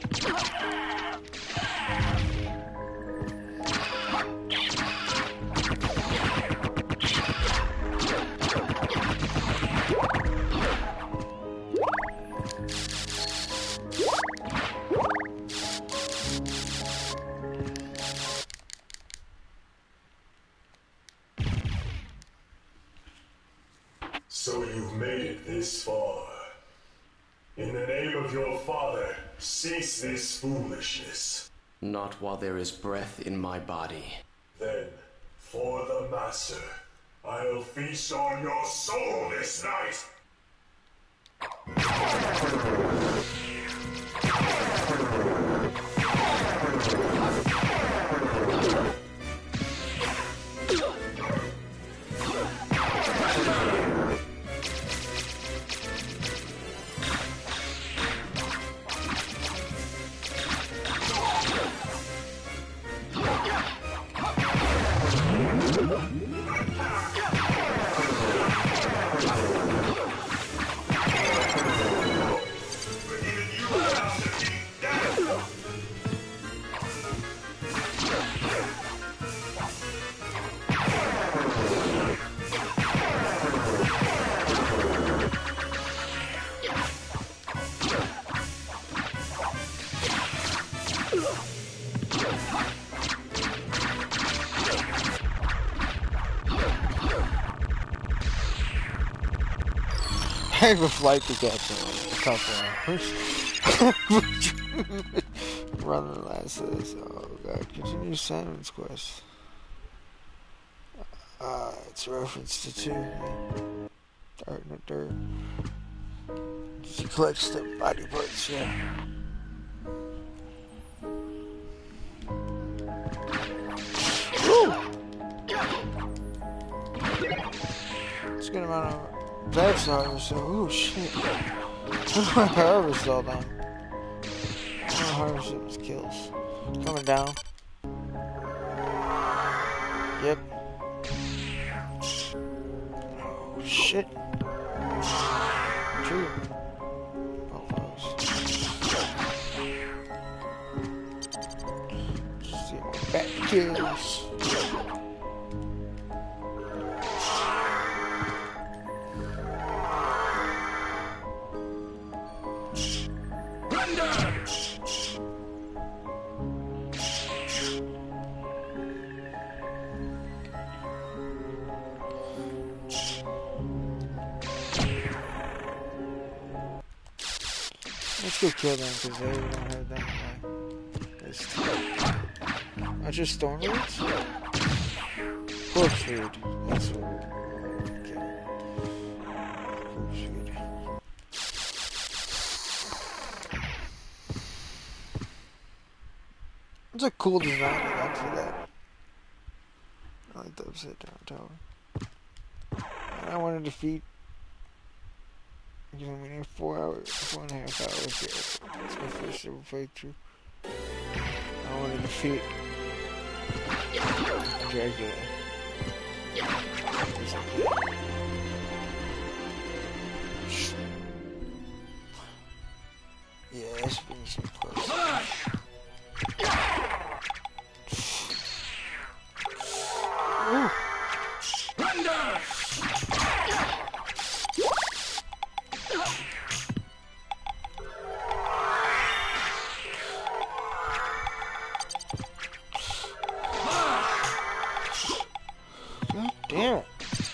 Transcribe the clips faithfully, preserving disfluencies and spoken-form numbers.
So you've made it this far. In the name of your father, cease this foolishness. Not while there is breath in my body. Then, for the Master, I'll feast on your soul this night! I have a flight to catch in a couple hours. Running the last of this. Oh god, continue Simon's quest. Uh, it's a reference to two. Art in the dirt. She collects the body parts, yeah. Woo! It's a good amount of that's harvest, so oh shit. I harvest all them. I don't harvest it with kills. Coming down. Yep. Oh shit. True. Oh, see my back kills. Let's go kill them because they don't have that much. Not just storm roots? Corpse food. That's what we're getting. Corpse food. It's a cool design I got for that. I like the upside down tower. And I want to defeat. Giving me four hours, four and a half hours. It's my first ever playthrough. I want to defeat Dracula. Yeah, that's been some close. Ooh. Damn it.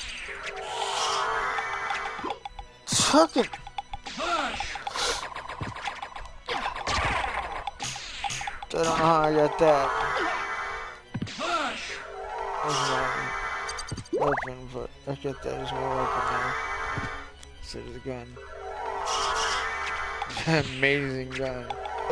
Fucking. I don't know how I got that. That's my weapon, but I get that as my weapon now. Instead of the gun. Amazing gun.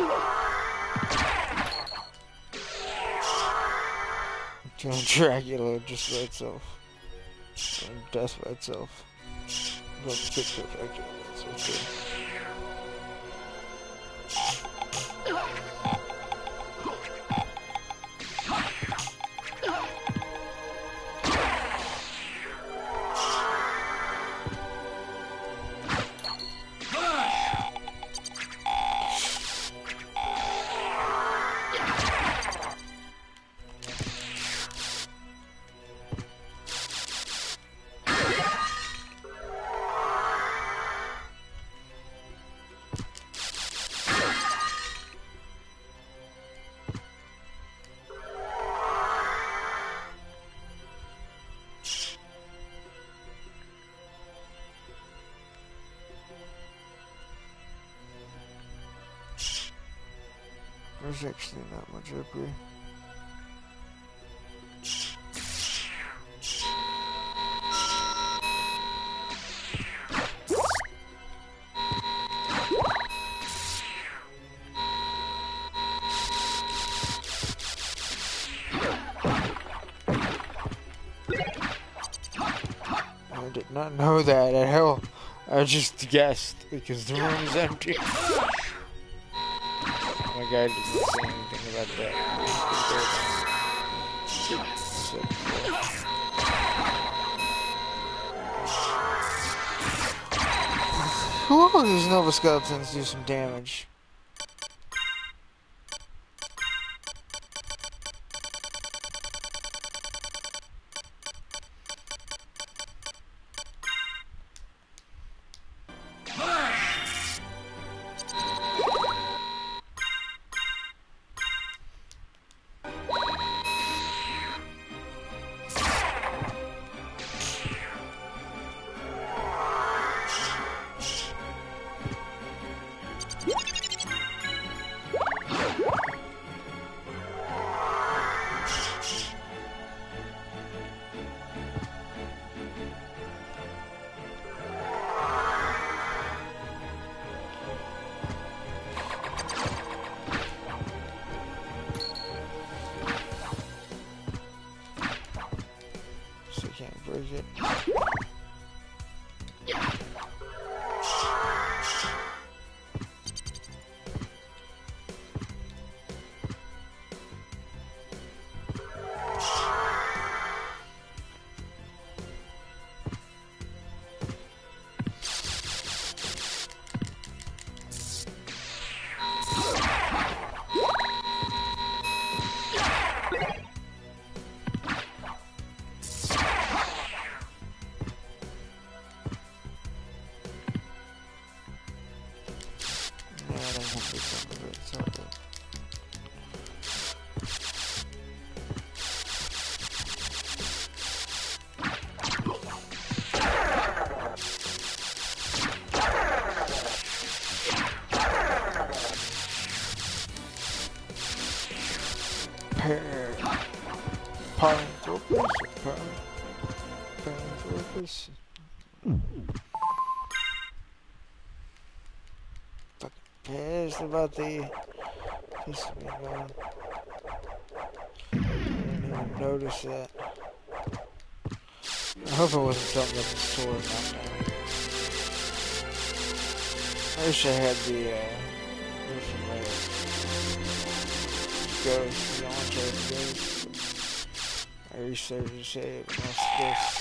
Killing Dracula just by itself. And death by itself. But the picture of Dracula, that's what's good. There's actually not much up here. I did not know that at all. I just guessed because the room is empty. My guy didn't say anything about that. Whoa, these Nova Skeletons do some damage. Break it. Pissed about the pissed me going. I didn't even notice that. I hope it wasn't something at the store not now. I wish I had the uh information. Ghost, I want to try the ghost. I researched to say it must this.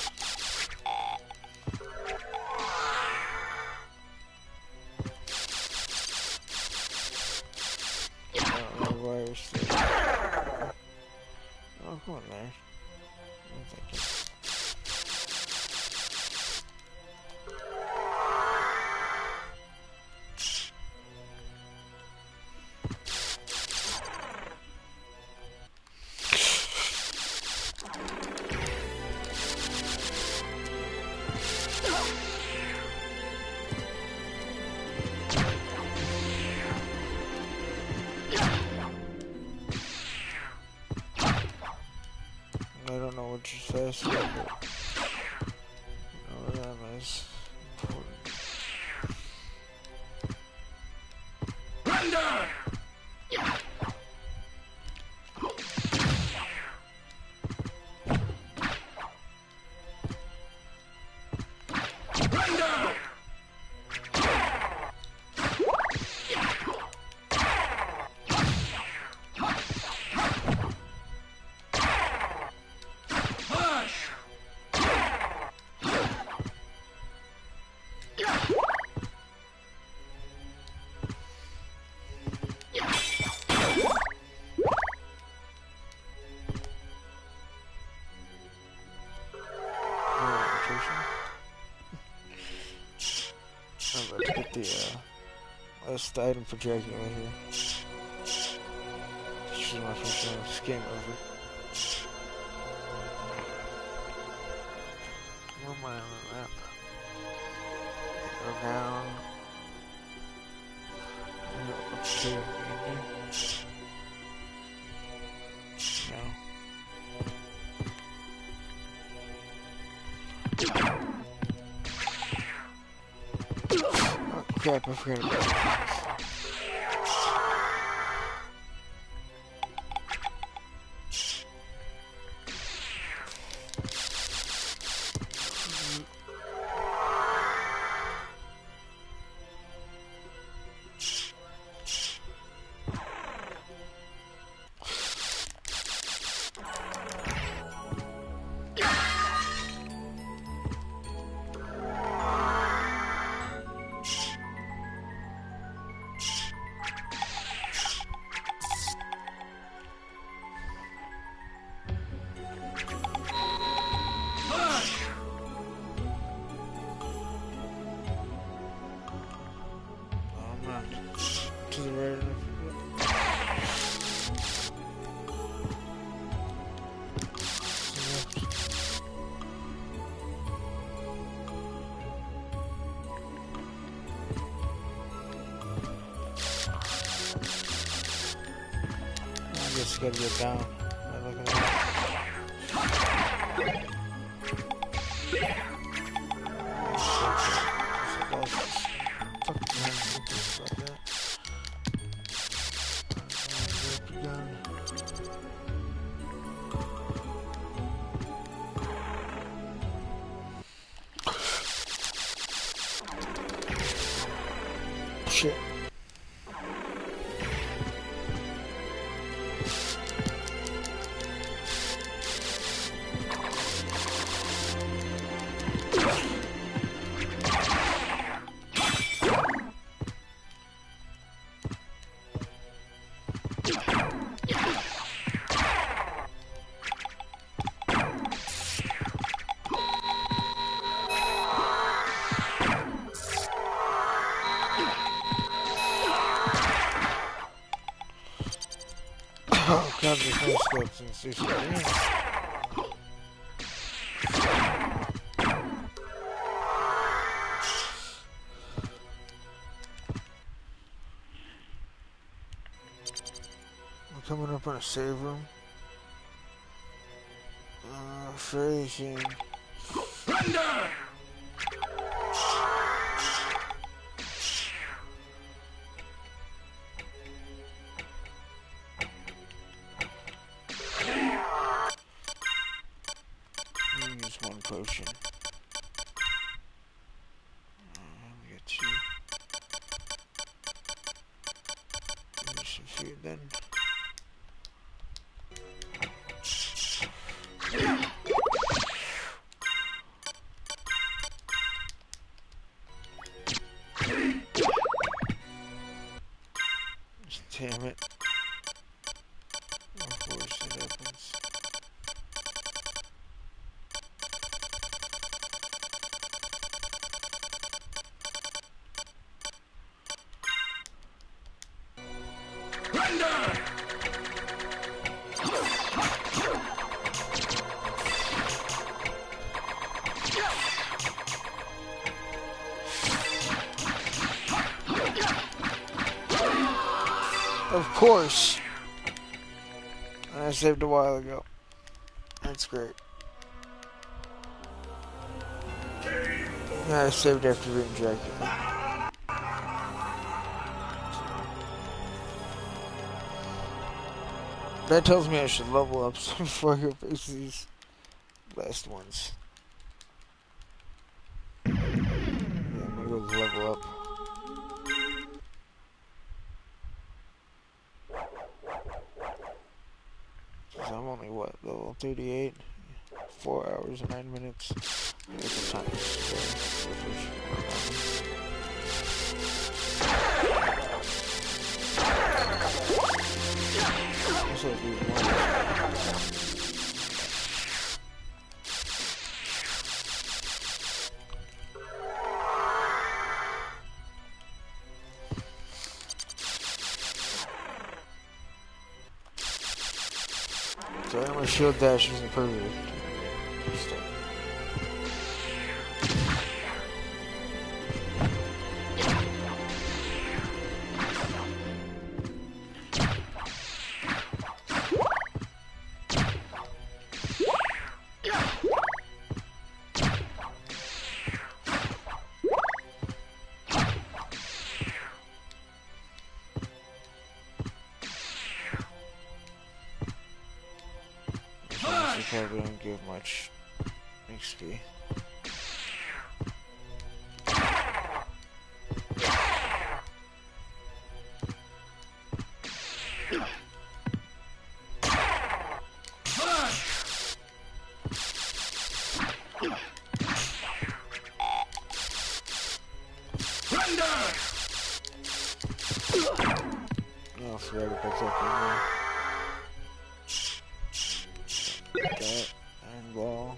Oh, come on, man. No, thank you. I don't know what you're supposed to do, but you know that is important. Render! I'm about to get the uh, last item for Dracula here. This is my first time. It's game over. Where am I on the map? Go down. Go up here. crap, I forgot about that. To the right of it. I guess you gotta get down. I'm looking at it. Shit. Oh god, there's no scopes in Sushi. We're coming up on a save room. Uh, phrasing. Render! Use one potion. Uh, we got two. Use some food then. Damn it. Of course it happens. Render! Of course. I saved a while ago. That's great. Yeah, I saved after being Dracula. That tells me I should level up before I face these last ones. Yeah, I'm gonna go level up. Cause I'm only what, level thirty-eight? Four hours and nine minutes. Maybe some time. So if you want. So my shield dash isn't perfect. probably don't give much X P. Oh, I forgot to pick up one more. That and ball.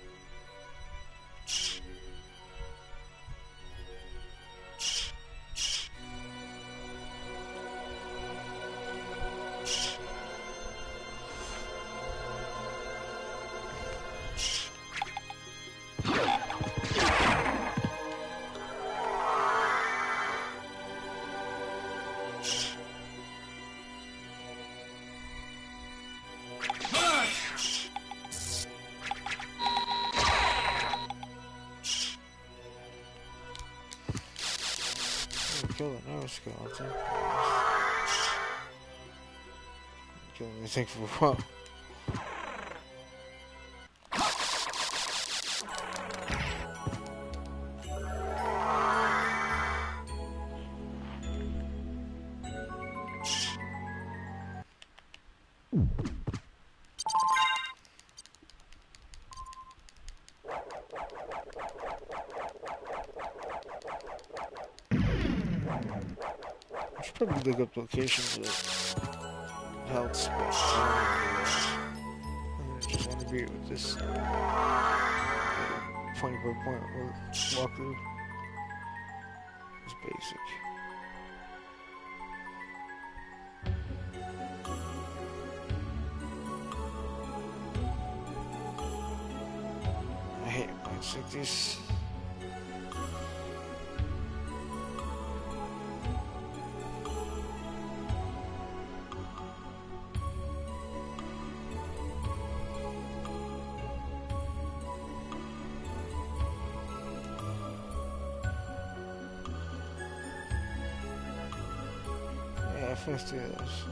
Kill another skeleton. Kill anything for what? Probably look up locations with health spots. I just want to be with this point by point walkthrough. It's basic. I hate points like this. First two of those.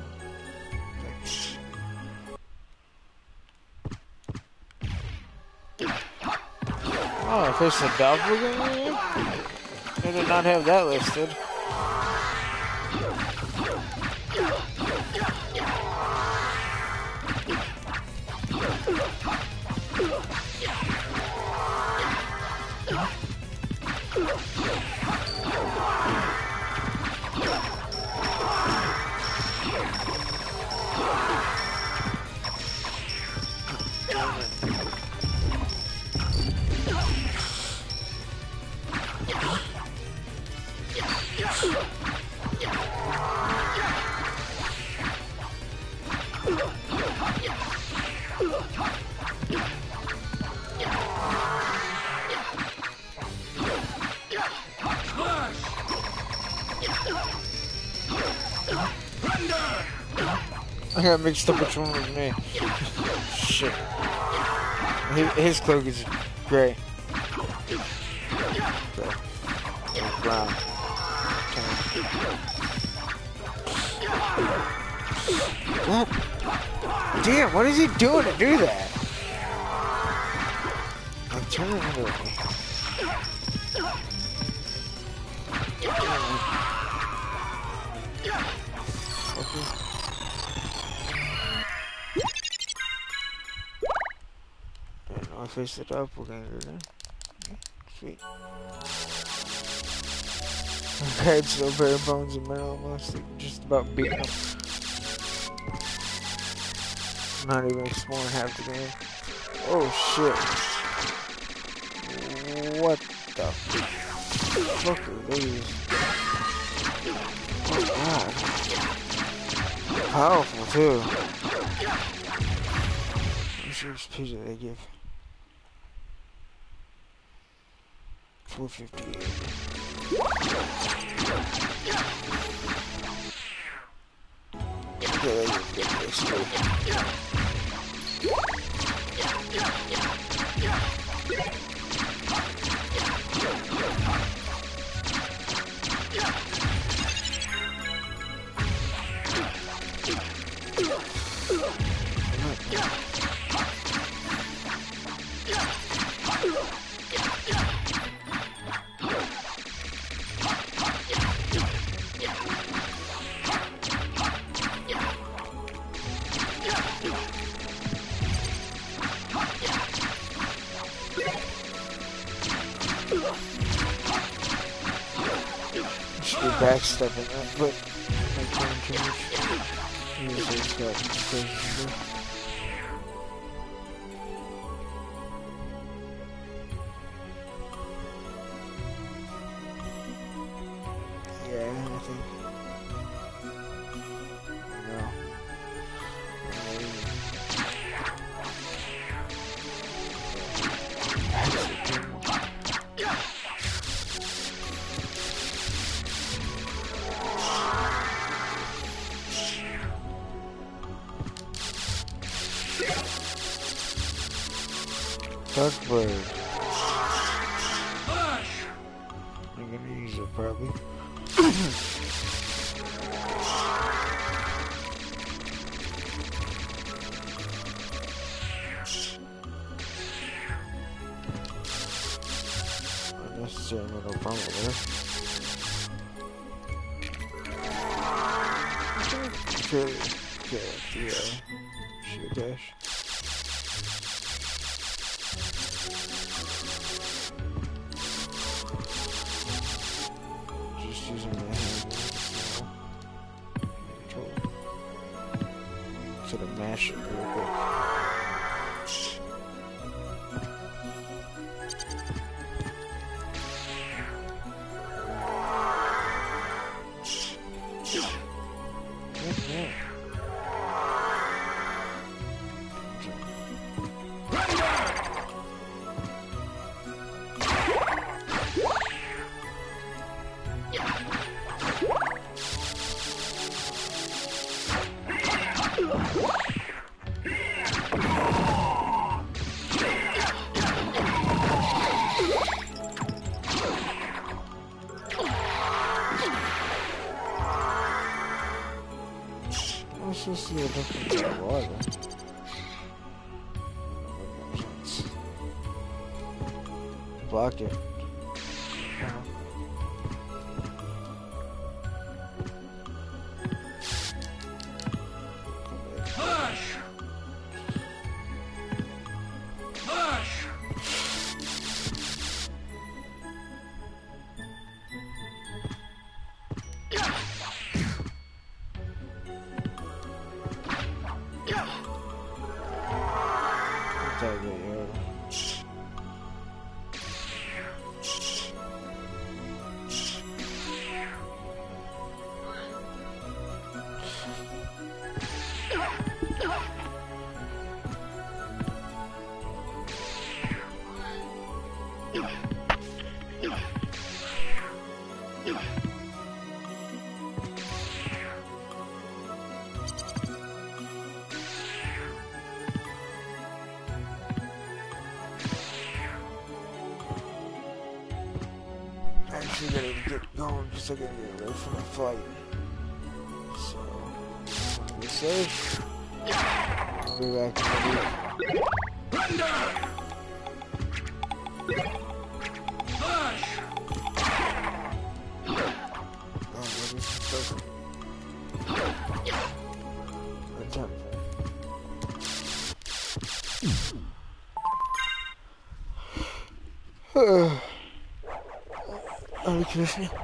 Oh, I faced the doppelganger? I did not have that listed. I got mixed up which one was me. Shit. His, his cloak is gray. Gray. Brown. What? Damn, what is he doing to do that? Like, turn it into me. I face the doppelganger then. Sweet. Okay, it's still bare bones and metal almost. Like just about beating him. Not even exploring half the game. Oh shit. What the fuck are these? Oh god. Powerful too. Let's see which picture they give. four fifty-eight. Okay, let's get this too. backstepping that, but my turn changed. Usually it's got crazy stuff. Yeah, I think. No. Darkbird. I'm gonna use it probably. Unnecessary no problem there. Okay, okay, yeah. Shoot dash. Using my hand control. Sort of mash it real quick. Let's just see a difference in water. Block it. Actually gotta get going because I gotta get ready for my fight. So, be safe. I'll be back in a week. Render! Push! Oh, what is this stuff? Good time. Are you kidding me?